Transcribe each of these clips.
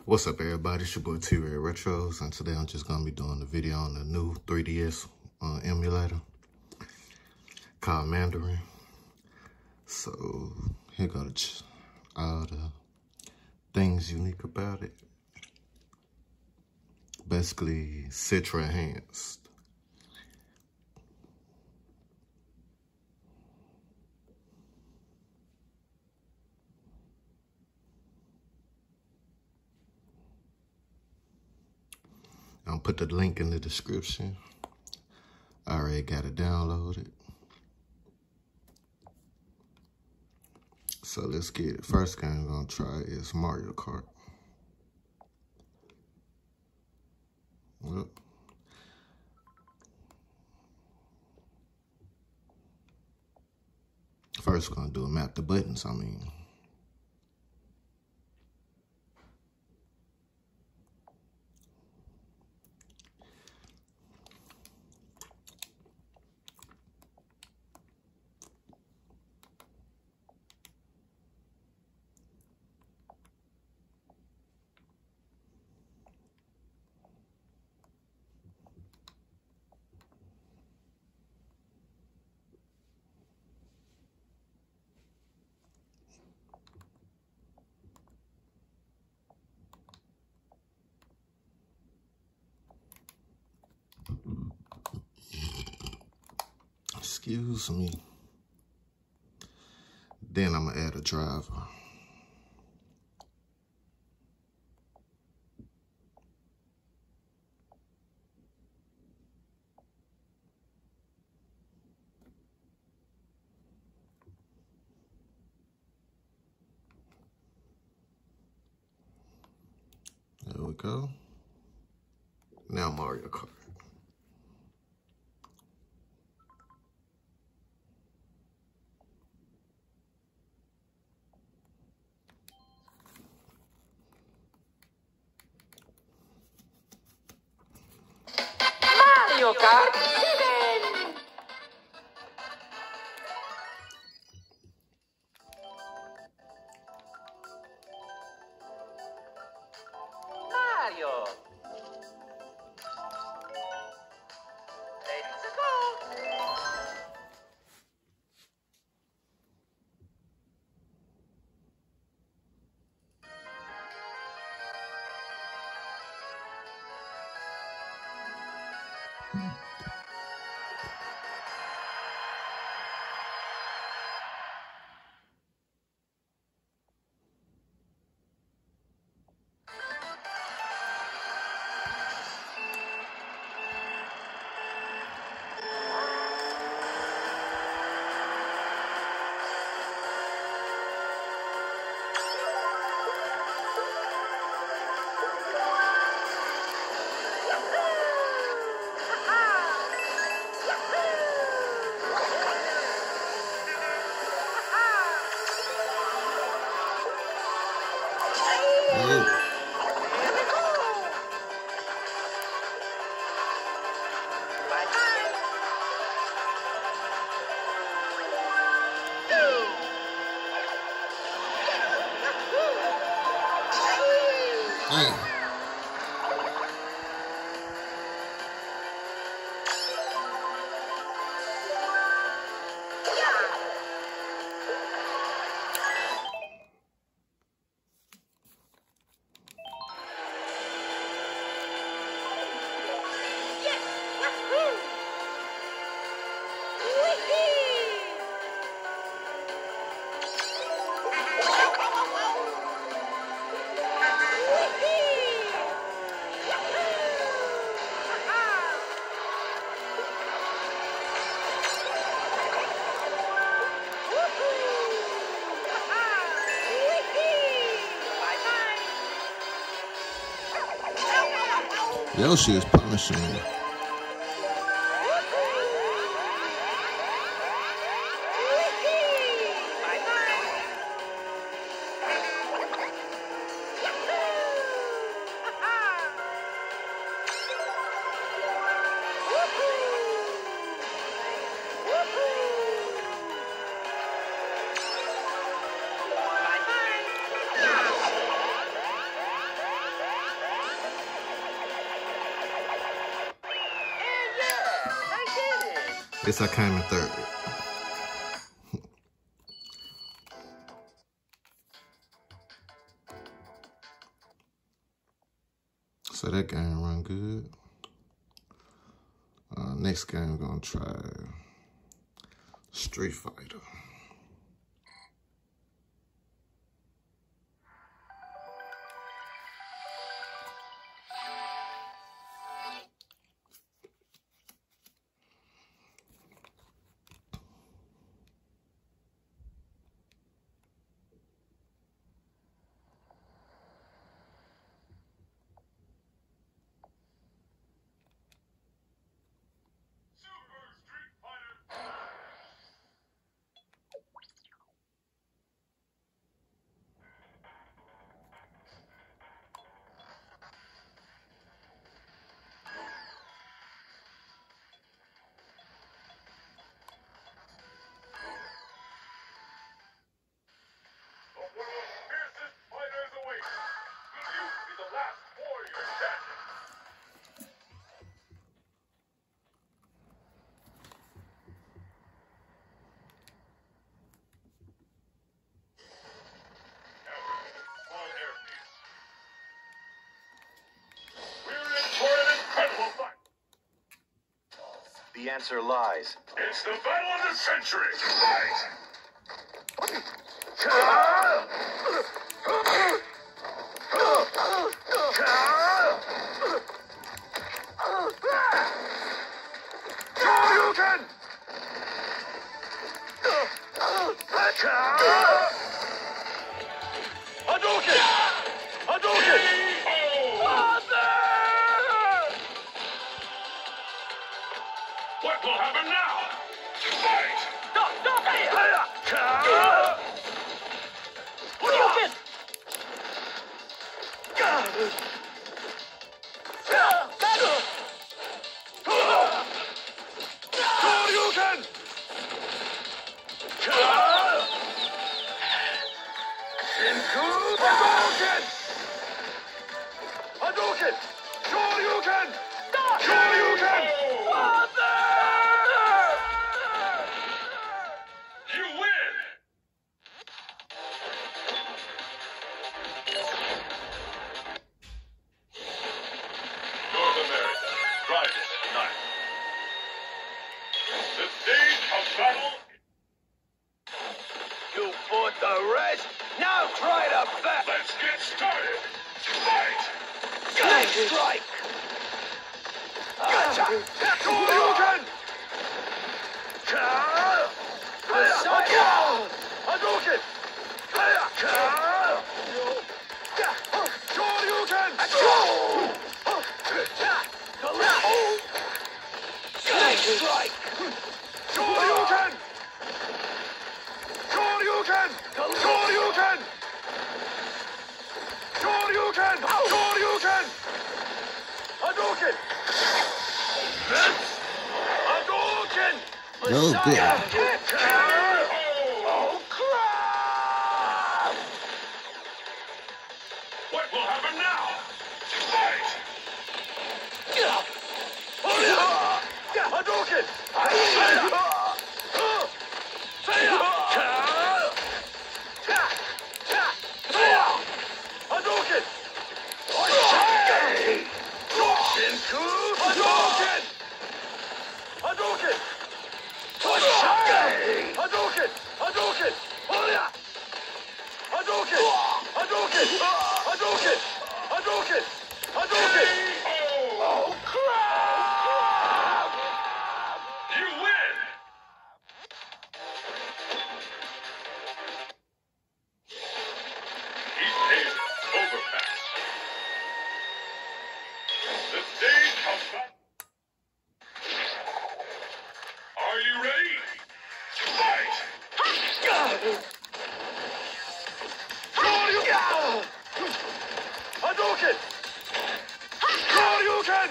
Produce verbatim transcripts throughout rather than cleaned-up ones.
What's up, everybody? It's your boy T-Red Retros, and today I'm just gonna be doing a video on the new three D S uh, emulator called Mandarin. So here go the, all the things unique about it. Basically, Citra enhanced. I'll put the link in the description. I already got it downloaded. So let's get it. First game I'm gonna try is Mario Kart. Well, first we're gonna do a map the buttons, I mean. Excuse me. Then I'm gonna add a driver. There we go. Now Mario Kart. Mario Kart seven. Mario. Let's go. Hey. Yoshi is punishing me. Guess I came in third. So that game run good. Uh, next game, I'm gonna try Street Fighter. The answer lies. It's the battle of the century. Fight! Hadouken! Hadouken! Hadouken! What will happen now? Fight! Stop! Stop! Hadouken! Hadouken! Shinku Hadouken! Hadouken! Shoryuken! Shoryuken! You win! North America, Friday night. The stage of battle. You fought the rest. Now try to back. Let's get started. Fight! Snake strike. Gotcha. Shoryuken! Messiah. Hadouken! Shoryuken! Snake strike. Shoryuken! Shoryuken! Shoryuken! Shoryuken! Shoryuken! Hadouken! Hadouken! Oh, good. Oh, crap! What will happen now? Fight! Hadouken! Hadouken! Shinku Hadouken! Hadouken! Hadouken! Hadouken! Hadouken! Hadouken! Hadouken! Hadouken! Hadouken! Oh, crap! You win! East Asia overpass. The stage comes back. Are you ready? Fight! Hadouken! Shoryuken!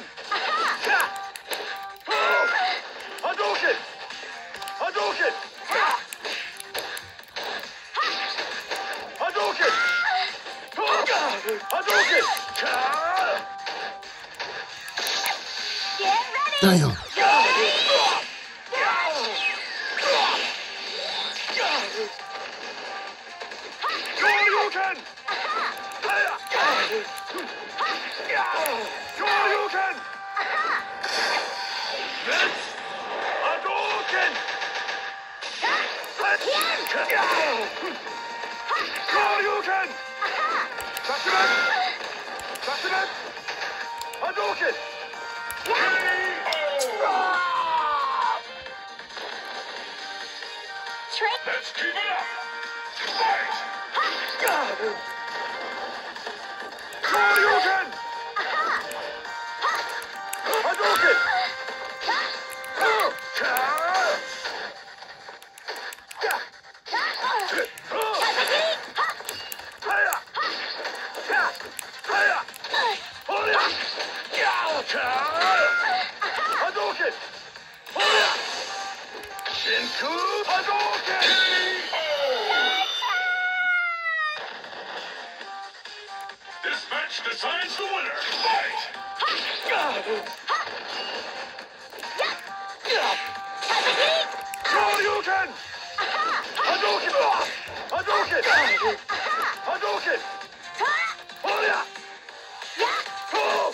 Hadouken! Hadouken! Hadouken! Hadouken! Get ready! Damn. Testament! Testament! Hadouken! K O! Trick. Let's keep it up! Fight! Shoryuken! Hadouken! Hadouken! Shinku Hadouken! This match decides the winner. Fight! Shoryuken! Hadouken! Hadouken! Hadouken! Hoya! Go!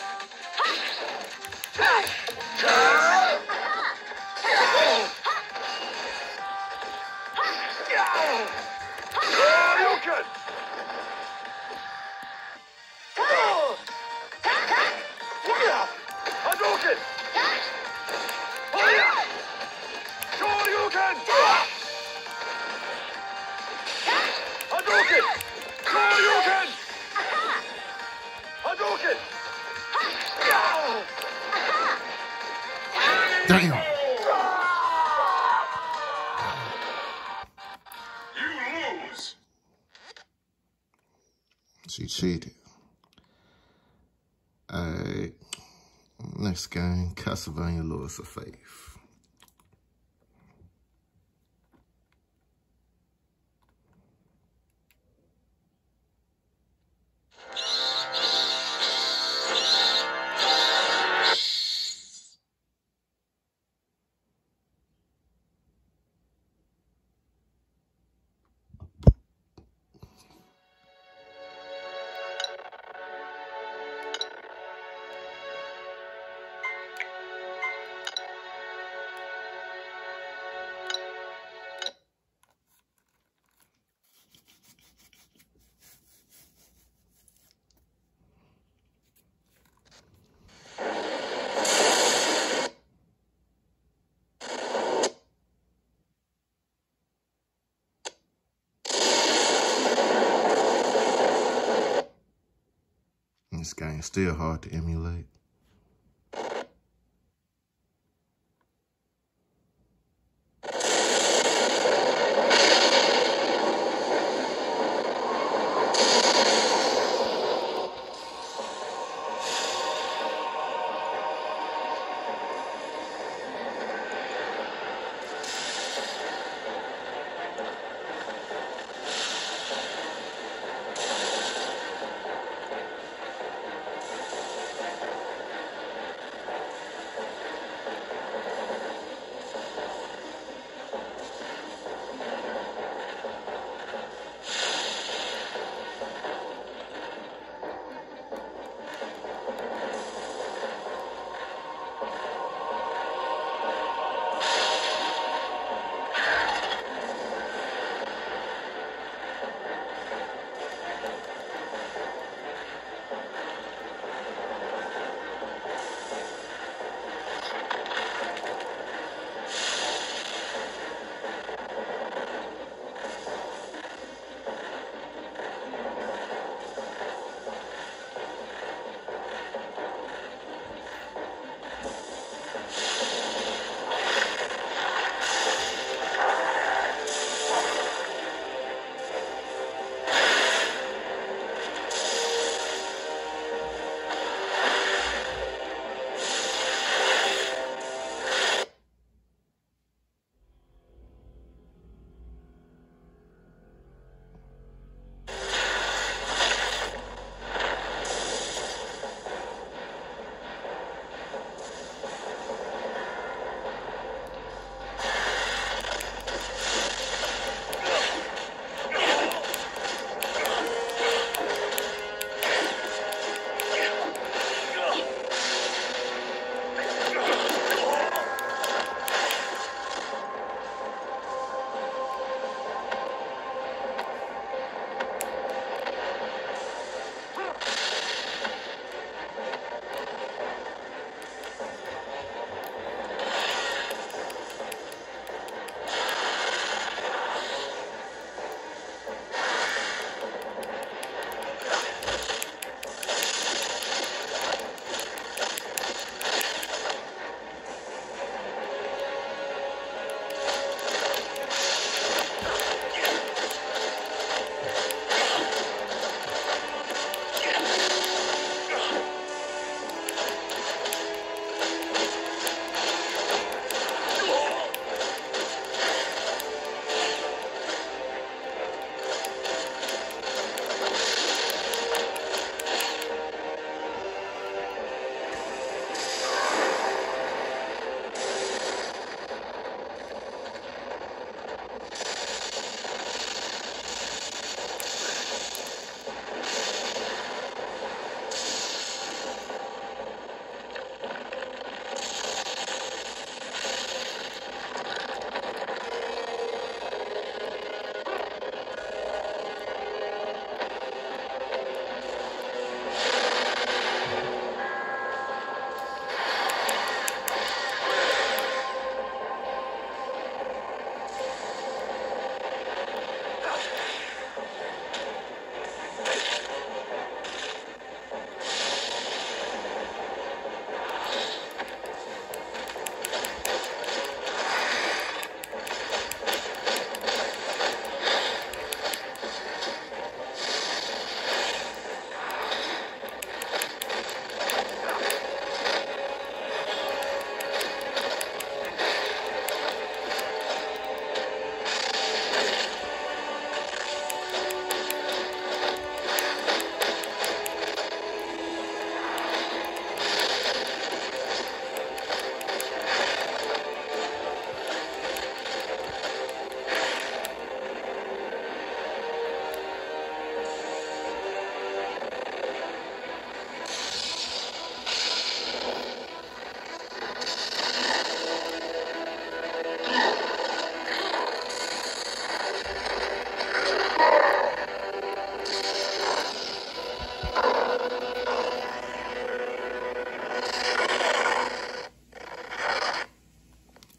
Shoryuken! Hadouken! Hoya! Shoryuken! Hadouken! Shoryuken! Hadouken! Damn. You lose. She cheated. Alright. Next game, Castlevania Lords of Faith. This game is still hard to emulate.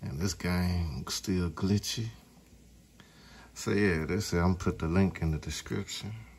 And this game still glitchy. So yeah, that's it. I'm gonna put the link in the description.